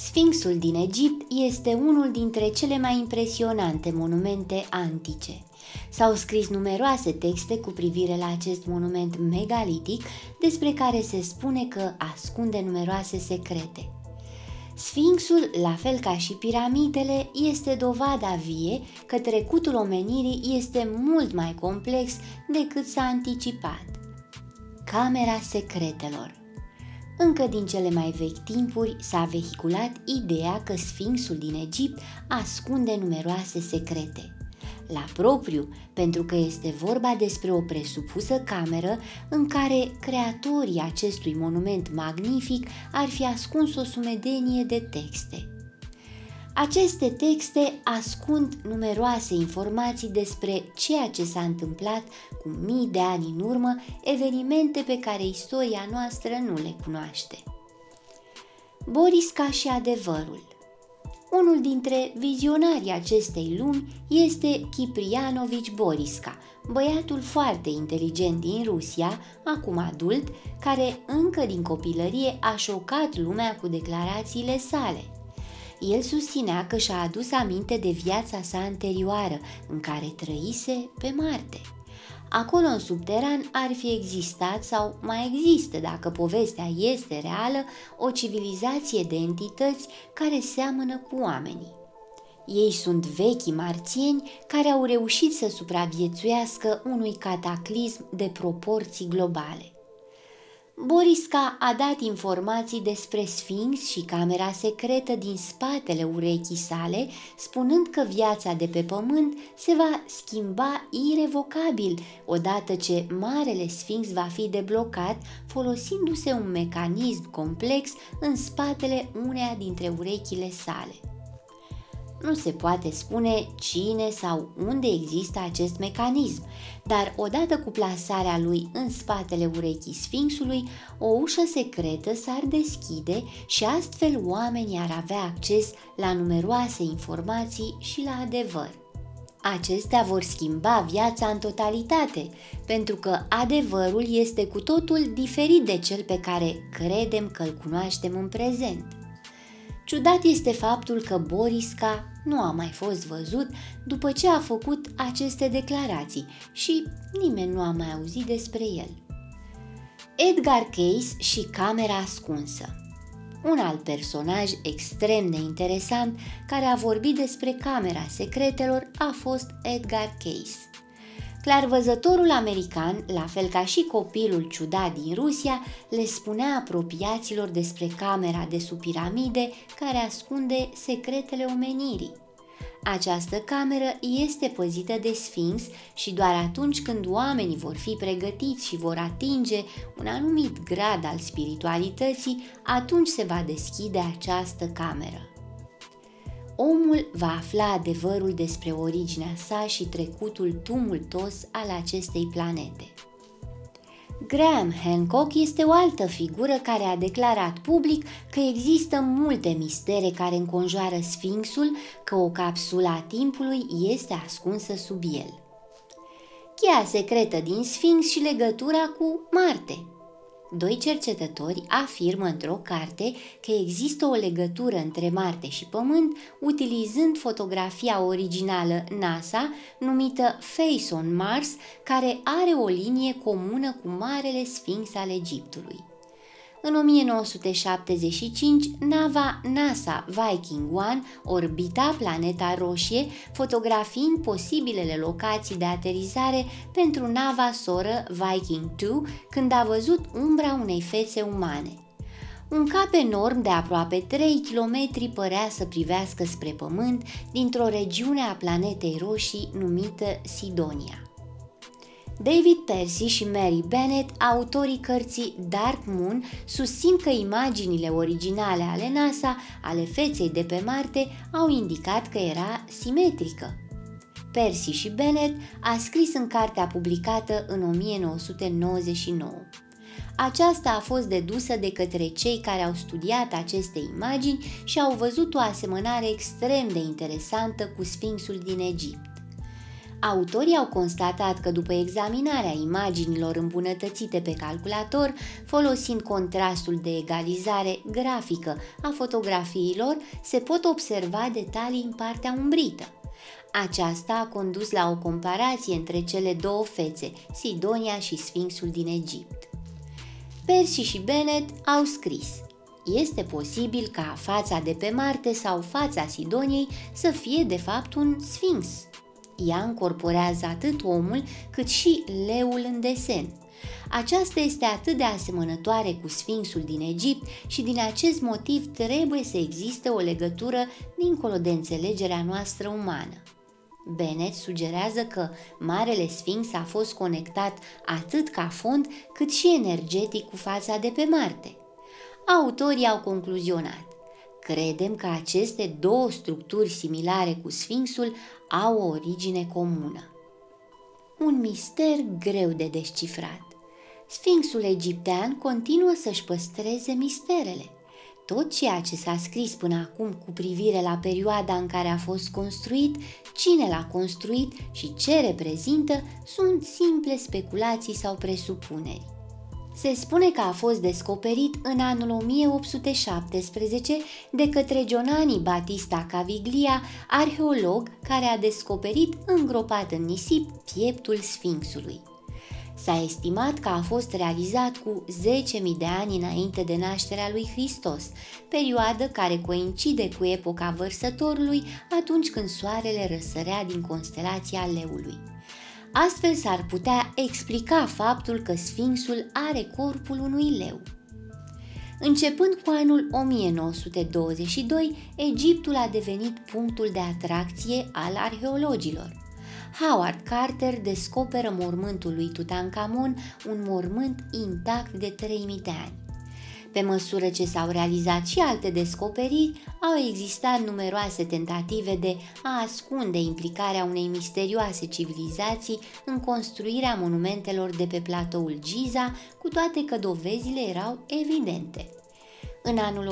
Sfinxul din Egipt este unul dintre cele mai impresionante monumente antice. S-au scris numeroase texte cu privire la acest monument megalitic, despre care se spune că ascunde numeroase secrete. Sfinxul, la fel ca și piramidele, este dovada vie că trecutul omenirii este mult mai complex decât s-a anticipat. Camera secretelor. Încă din cele mai vechi timpuri s-a vehiculat ideea că Sfinxul din Egipt ascunde numeroase secrete. La propriu, pentru că este vorba despre o presupusă cameră în care creatorii acestui monument magnific ar fi ascuns o sumedenie de texte. Aceste texte ascund numeroase informații despre ceea ce s-a întâmplat cu mii de ani în urmă, evenimente pe care istoria noastră nu le cunoaște. Borisca și adevărul. Unul dintre vizionarii acestei lumi este Kiprianovici Borisca, băiatul foarte inteligent din Rusia, acum adult, care încă din copilărie a șocat lumea cu declarațiile sale. El susținea că și-a adus aminte de viața sa anterioară, în care trăise pe Marte. Acolo, în subteran, ar fi existat sau mai există, dacă povestea este reală, o civilizație de entități care seamănă cu oamenii. Ei sunt vechii marțieni care au reușit să supraviețuiască unui cataclism de proporții globale. Borisca a dat informații despre Sfinx și camera secretă din spatele urechii sale, spunând că viața de pe pământ se va schimba irevocabil odată ce Marele Sfinx va fi deblocat, folosindu-se un mecanism complex în spatele uneia dintre urechile sale. Nu se poate spune cine sau unde există acest mecanism, dar odată cu plasarea lui în spatele urechii Sfinxului, o ușă secretă s-ar deschide și astfel oamenii ar avea acces la numeroase informații și la adevăr. Acestea vor schimba viața în totalitate, pentru că adevărul este cu totul diferit de cel pe care credem că îl cunoaștem în prezent. Ciudat este faptul că Borisca nu a mai fost văzut după ce a făcut aceste declarații și nimeni nu a mai auzit despre el. Edgar Cayce și camera ascunsă. Un alt personaj extrem de interesant care a vorbit despre camera secretelor a fost Edgar Cayce. Clarvăzătorul american, la fel ca și copilul ciudat din Rusia, le spunea apropiaților despre camera de sub piramide care ascunde secretele omenirii. Această cameră este păzită de Sfinx și doar atunci când oamenii vor fi pregătiți și vor atinge un anumit grad al spiritualității, atunci se va deschide această cameră. Omul va afla adevărul despre originea sa și trecutul tumultos al acestei planete. Graham Hancock este o altă figură care a declarat public că există multe mistere care înconjoară Sfinxul, că o capsulă a timpului este ascunsă sub el. Cheia secretă din Sfinx și legătura cu Marte. Doi cercetători afirmă într-o carte că există o legătură între Marte și Pământ utilizând fotografia originală NASA numită Face on Mars, care are o linie comună cu Marele Sfinx al Egiptului. În 1975, nava NASA Viking 1 orbita planeta Roșie, fotografiind posibilele locații de aterizare pentru nava soră Viking 2, când a văzut umbra unei fețe umane. Un cap enorm de aproape 3 km părea să privească spre Pământ dintr-o regiune a planetei Roșii numită Sidonia. David Percy și Mary Bennett, autorii cărții Dark Moon, susțin că imaginile originale ale NASA ale feței de pe Marte au indicat că era simetrică. Percy și Bennett a scris în cartea publicată în 1999. Aceasta a fost dedusă de către cei care au studiat aceste imagini și au văzut o asemănare extrem de interesantă cu Sfinxul din Egipt. Autorii au constatat că după examinarea imaginilor îmbunătățite pe calculator, folosind contrastul de egalizare grafică a fotografiilor, se pot observa detalii în partea umbrită. Aceasta a condus la o comparație între cele două fețe, Sidonia și Sfinxul din Egipt. Percy și Bennett au scris: este posibil ca fața de pe Marte sau fața Sidoniei să fie de fapt un sfinx. Ea încorporează atât omul cât și leul în desen. Aceasta este atât de asemănătoare cu Sfinxul din Egipt și din acest motiv trebuie să existe o legătură dincolo de înțelegerea noastră umană. Bennett sugerează că Marele Sfinx a fost conectat atât ca fond cât și energetic cu fața de pe Marte. Autorii au concluzionat: credem că aceste două structuri similare cu Sfinxul au o origine comună. Un mister greu de descifrat. Sfinxul egiptean continuă să-și păstreze misterele. Tot ceea ce s-a scris până acum cu privire la perioada în care a fost construit, cine l-a construit și ce reprezintă sunt simple speculații sau presupuneri. Se spune că a fost descoperit în anul 1817 de către Giovanni Battista Caviglia, arheolog care a descoperit îngropat în nisip pieptul Sfinxului. S-a estimat că a fost realizat cu 10.000 de ani înainte de nașterea lui Hristos, perioadă care coincide cu epoca vărsătorului, atunci când soarele răsărea din constelația Leului. Astfel s-ar putea explica faptul că Sfinxul are corpul unui leu. Începând cu anul 1922, Egiptul a devenit punctul de atracție al arheologilor. Howard Carter descoperă mormântul lui Tutankhamon, un mormânt intact de 3000 de ani. Pe măsură ce s-au realizat și alte descoperiri, au existat numeroase tentative de a ascunde implicarea unei misterioase civilizații în construirea monumentelor de pe platoul Giza, cu toate că dovezile erau evidente. În anul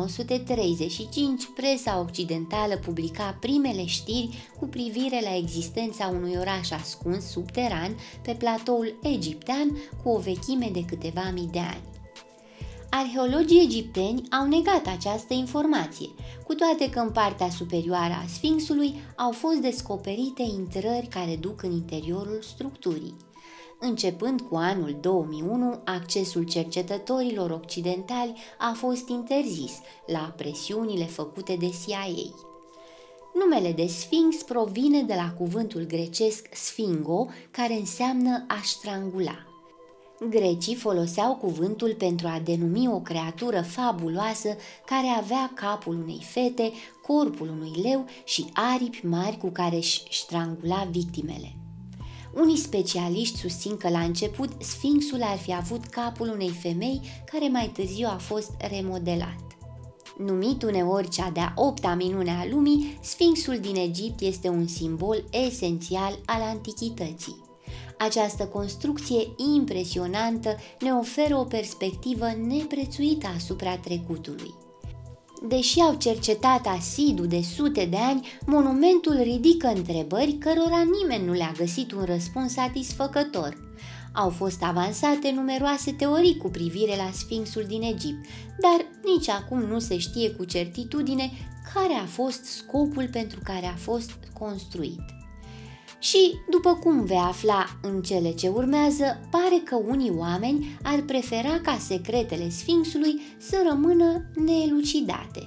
1935, presa occidentală publica primele știri cu privire la existența unui oraș ascuns subteran pe platoul egiptean cu o vechime de câteva mii de ani. Arheologii egipteni au negat această informație, cu toate că în partea superioară a Sfinxului au fost descoperite intrări care duc în interiorul structurii. Începând cu anul 2001, accesul cercetătorilor occidentali a fost interzis la presiunile făcute de CIA. Numele de Sfinx provine de la cuvântul grecesc sfingo, care înseamnă a strangula. Grecii foloseau cuvântul pentru a denumi o creatură fabuloasă care avea capul unei fete, corpul unui leu și aripi mari cu care își strangula victimele. Unii specialiști susțin că la început Sfinxul ar fi avut capul unei femei care mai târziu a fost remodelat. Numit uneori cea de-a 8-a minune a lumii, Sfinxul din Egipt este un simbol esențial al antichității. Această construcție impresionantă ne oferă o perspectivă neprețuită asupra trecutului. Deși au cercetat asidu de sute de ani, monumentul ridică întrebări cărora nimeni nu le-a găsit un răspuns satisfăcător. Au fost avansate numeroase teorii cu privire la Sfinxul din Egipt, dar nici acum nu se știe cu certitudine care a fost scopul pentru care a fost construit. Și, după cum vei afla în cele ce urmează, pare că unii oameni ar prefera ca secretele Sfinxului să rămână neelucidate.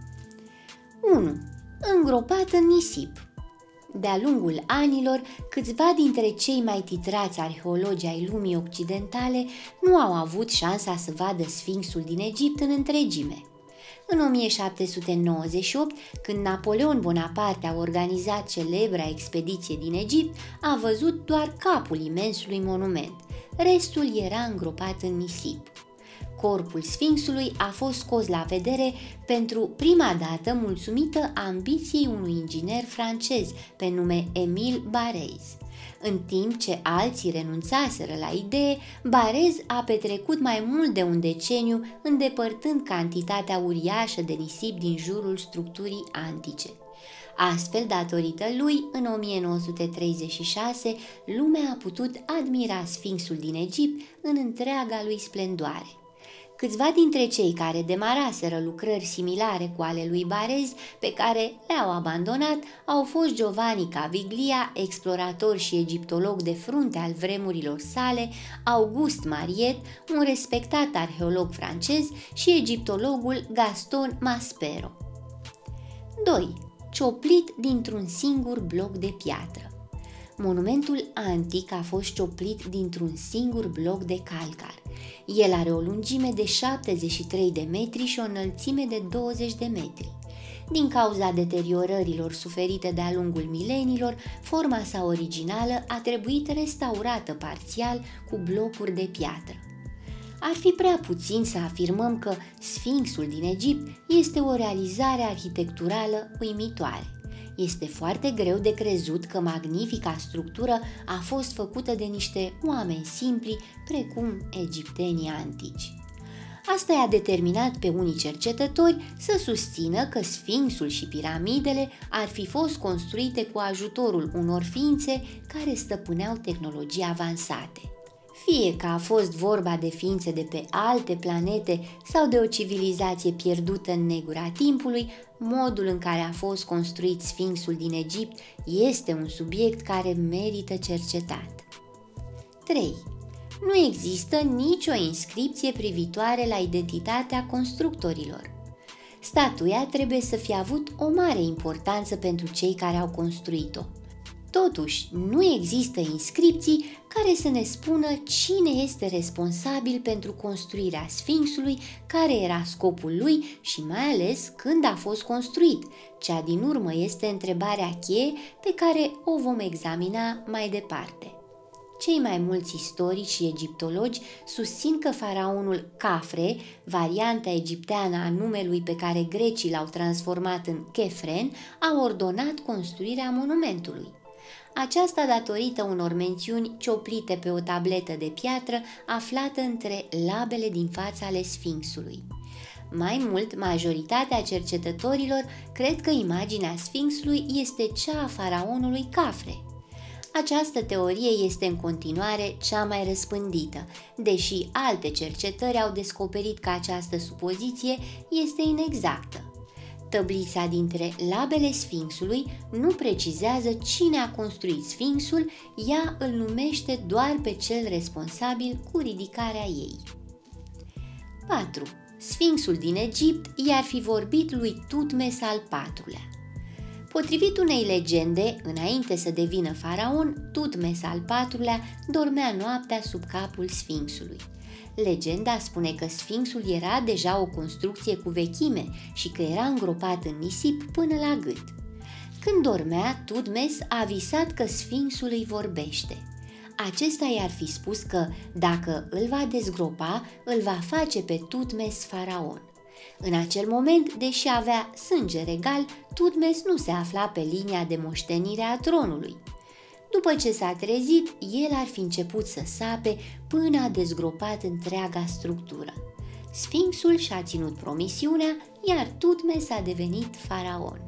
1. Îngropat în nisip. De-a lungul anilor, câțiva dintre cei mai titrați arheologi ai lumii occidentale nu au avut șansa să vadă Sfinxul din Egipt în întregime. În 1798, când Napoleon Bonaparte a organizat celebra expediție din Egipt, a văzut doar capul imensului monument. Restul era îngropat în nisip. Corpul Sfinxului a fost scos la vedere pentru prima dată mulțumită ambiției unui inginer francez pe nume Émile Barrez. În timp ce alții renunțaseră la idee, Barrez a petrecut mai mult de un deceniu îndepărtând cantitatea uriașă de nisip din jurul structurii antice. Astfel, datorită lui, în 1936, lumea a putut admira Sfinxul din Egipt în întreaga lui splendoare. Câțiva dintre cei care demaraseră lucrări similare cu ale lui Barez, pe care le-au abandonat, au fost Giovanni Caviglia, explorator și egiptolog de frunte al vremurilor sale, August Mariet, un respectat arheolog francez, și egiptologul Gaston Maspero. 2. Cioplit dintr-un singur bloc de piatră. Monumentul antic a fost cioplit dintr-un singur bloc de calcar. El are o lungime de 73 de metri și o înălțime de 20 de metri. Din cauza deteriorărilor suferite de-a lungul mileniilor, forma sa originală a trebuit restaurată parțial cu blocuri de piatră. Ar fi prea puțin să afirmăm că Sfinxul din Egipt este o realizare arhitecturală uimitoare. Este foarte greu de crezut că magnifica structură a fost făcută de niște oameni simpli precum egiptenii antici. Asta i-a determinat pe unii cercetători să susțină că Sfinxul și piramidele ar fi fost construite cu ajutorul unor ființe care stăpâneau tehnologii avansate. Fie că a fost vorba de ființe de pe alte planete sau de o civilizație pierdută în negura timpului, modul în care a fost construit Sfinxul din Egipt este un subiect care merită cercetat. 3. Nu există nicio inscripție privitoare la identitatea constructorilor. Statuia trebuie să fie avut o mare importanță pentru cei care au construit-o. Totuși, nu există inscripții care să ne spună cine este responsabil pentru construirea Sfinxului, care era scopul lui și mai ales când a fost construit. Cea din urmă este întrebarea cheie pe care o vom examina mai departe. Cei mai mulți istorici și egiptologi susțin că faraonul Khafre, varianta egipteană a numelui pe care grecii l-au transformat în Khefren, a ordonat construirea monumentului. Aceasta datorită unor mențiuni cioplite pe o tabletă de piatră aflată între labele din fața ale Sfinxului. Mai mult, majoritatea cercetătorilor cred că imaginea Sfinxului este cea a faraonului Khafre. Această teorie este în continuare cea mai răspândită, deși alte cercetări au descoperit că această supoziție este inexactă. Tăblița dintre labele Sfinxului nu precizează cine a construit Sfinxul, ea îl numește doar pe cel responsabil cu ridicarea ei. 4. Sfinxul din Egipt i-ar fi vorbit lui Tutmes al IV-lea. Potrivit unei legende, înainte să devină faraon, Tutmes al IV-lea dormea noaptea sub capul Sfinxului. Legenda spune că Sfinxul era deja o construcție cu vechime și că era îngropat în nisip până la gât. Când dormea, Tutmes a visat că Sfinxul îi vorbește. Acesta i-ar fi spus că, dacă îl va dezgropa, îl va face pe Tutmes faraon. În acel moment, deși avea sânge regal, Tutmes nu se afla pe linia de moștenire a tronului. După ce s-a trezit, el ar fi început să sape până a dezgropat întreaga structură. Sfinxul și-a ținut promisiunea, iar Tutmes a devenit faraon.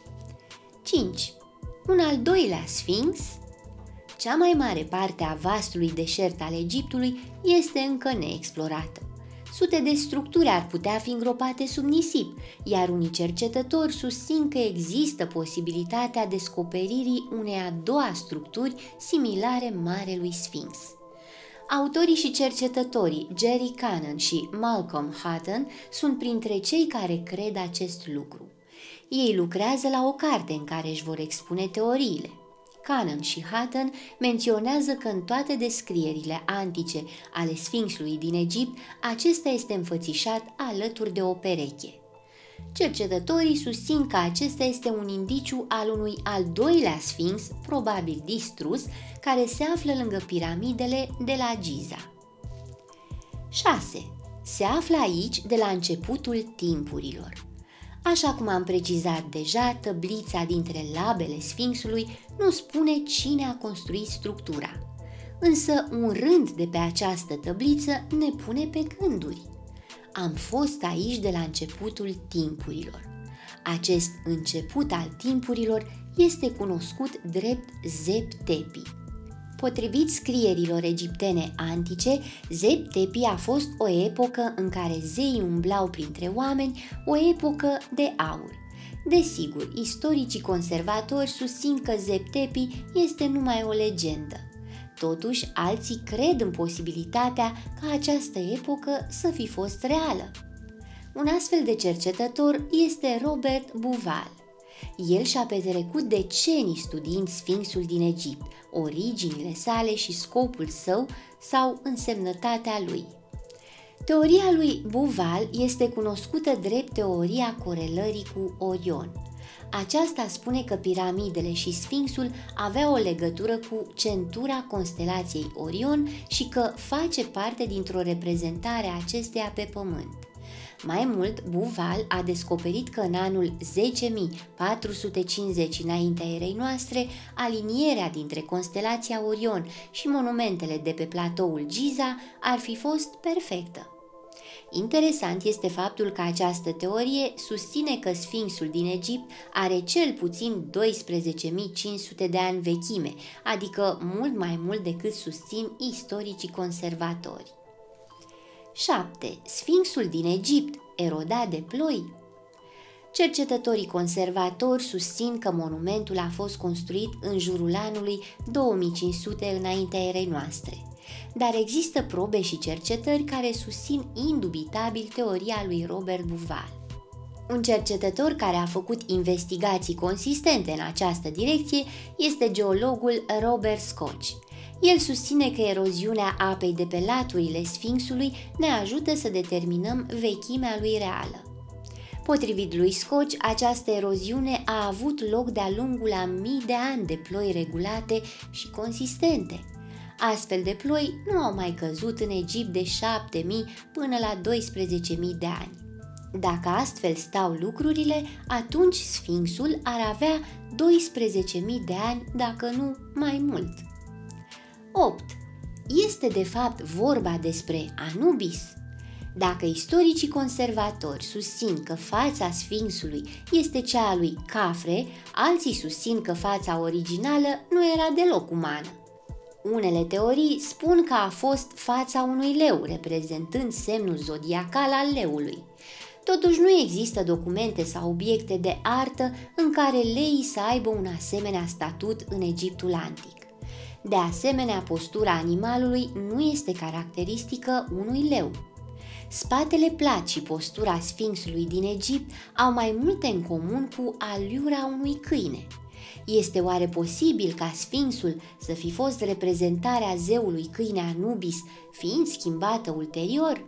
5. Un al doilea Sfinx. Cea mai mare parte a vastului deșert al Egiptului este încă neexplorată. Sute de structuri ar putea fi îngropate sub nisip, iar unii cercetători susțin că există posibilitatea descoperirii unei a doua structuri similare Marelui Sfinx. Autorii și cercetătorii Jerry Cannon și Malcolm Hutton sunt printre cei care cred acest lucru. Ei lucrează la o carte în care își vor expune teoriile. Cannon și Hutton menționează că în toate descrierile antice ale Sfinxului din Egipt, acesta este înfățișat alături de o pereche. Cercetătorii susțin că acesta este un indiciu al unui al doilea Sfinx, probabil distrus, care se află lângă piramidele de la Giza. 6. Se află aici de la începutul timpurilor. Așa cum am precizat deja, tăblița dintre labele Sfinxului nu spune cine a construit structura. Însă un rând de pe această tăbliță ne pune pe gânduri. Am fost aici de la începutul timpurilor. Acest început al timpurilor este cunoscut drept Zep Tepi. Potrivit scrierilor egiptene antice, Zep Tepi a fost o epocă în care zeii umblau printre oameni, o epocă de aur. Desigur, istoricii conservatori susțin că Zep Tepi este numai o legendă. Totuși, alții cred în posibilitatea ca această epocă să fi fost reală. Un astfel de cercetător este Robert Bauval. El și-a petrecut decenii studiind Sfinxul din Egipt, originile sale și scopul său sau însemnătatea lui. Teoria lui Bauval este cunoscută drept teoria corelării cu Orion. Aceasta spune că piramidele și Sfinxul aveau o legătură cu centura constelației Orion și că face parte dintr-o reprezentare a acesteia pe pământ. Mai mult, Bauval a descoperit că în anul 10.450 înaintea erei noastre, alinierea dintre constelația Orion și monumentele de pe platoul Giza ar fi fost perfectă. Interesant este faptul că această teorie susține că Sfinxul din Egipt are cel puțin 12.500 de ani vechime, adică mult mai mult decât susțin istoricii conservatori. 7. Sfinxul din Egipt, erodat de ploi? Cercetătorii conservatori susțin că monumentul a fost construit în jurul anului 2500 înaintea erei noastre. Dar există probe și cercetări care susțin indubitabil teoria lui Robert Bauval. Un cercetător care a făcut investigații consistente în această direcție este geologul Robert Scotch. El susține că eroziunea apei de pe laturile Sfinxului ne ajută să determinăm vechimea lui reală. Potrivit lui Scotch, această eroziune a avut loc de-a lungul a mii de ani de ploi regulate și consistente. Astfel de ploi nu au mai căzut în Egipt de 7.000 până la 12.000 de ani. Dacă astfel stau lucrurile, atunci Sfinxul ar avea 12.000 de ani, dacă nu mai mult. 8. Este de fapt vorba despre Anubis? Dacă istoricii conservatori susțin că fața Sfinxului este cea a lui Cafre, alții susțin că fața originală nu era deloc umană. Unele teorii spun că a fost fața unui leu, reprezentând semnul zodiacal al leului. Totuși nu există documente sau obiecte de artă în care leii să aibă un asemenea statut în Egiptul antic. De asemenea, postura animalului nu este caracteristică unui leu. Spatele plat și postura Sfinxului din Egipt au mai multe în comun cu aliura unui câine. Este oare posibil ca Sfinxul să fi fost reprezentarea zeului câine Anubis, fiind schimbată ulterior?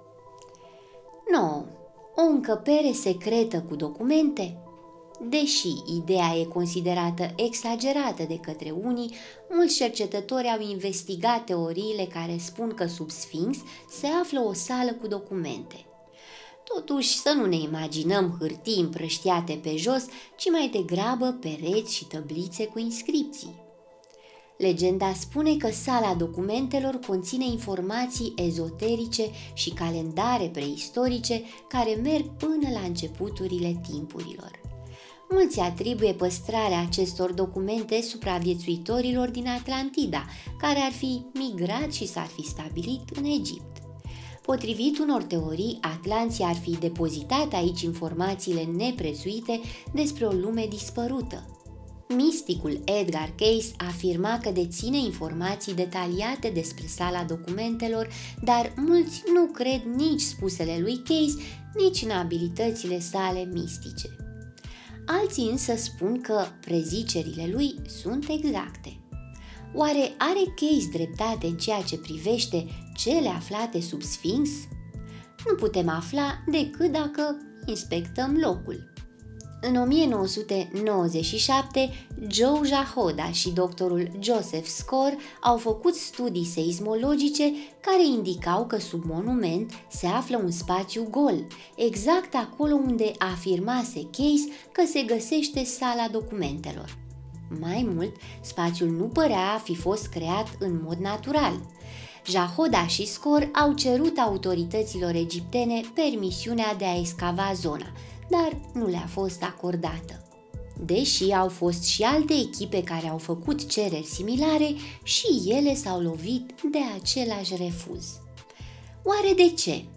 9. O încăpere secretă cu documente? Deși ideea e considerată exagerată de către unii, mulți cercetători au investigat teoriile care spun că sub Sfinx se află o sală cu documente. Totuși, să nu ne imaginăm hârtii împrăștiate pe jos, ci mai degrabă pereți și tăblițe cu inscripții. Legenda spune că sala documentelor conține informații ezoterice și calendare preistorice care merg până la începuturile timpurilor. Mulți atribuie păstrarea acestor documente supraviețuitorilor din Atlantida, care ar fi migrat și s-ar fi stabilit în Egipt. Potrivit unor teorii, atlanții ar fi depozitat aici informațiile neprețuite despre o lume dispărută. Misticul Edgar Cayce afirma că deține informații detaliate despre sala documentelor, dar mulți nu cred nici spusele lui Cayce, nici în abilitățile sale mistice. Alții însă spun că prezicerile lui sunt exacte. Oare are Cayce dreptate în ceea ce privește cele aflate sub Sfinx? Nu putem afla decât dacă inspectăm locul. În 1997, Joe Jahoda și doctorul Joseph Score au făcut studii seismologice care indicau că sub monument se află un spațiu gol, exact acolo unde afirmase Cayce că se găsește sala documentelor. Mai mult, spațiul nu părea a fi fost creat în mod natural. Jahoda și Score au cerut autorităților egiptene permisiunea de a excava zona, dar nu le-a fost acordată. Deși au fost și alte echipe care au făcut cereri similare, și ele s-au lovit de același refuz. Oare de ce?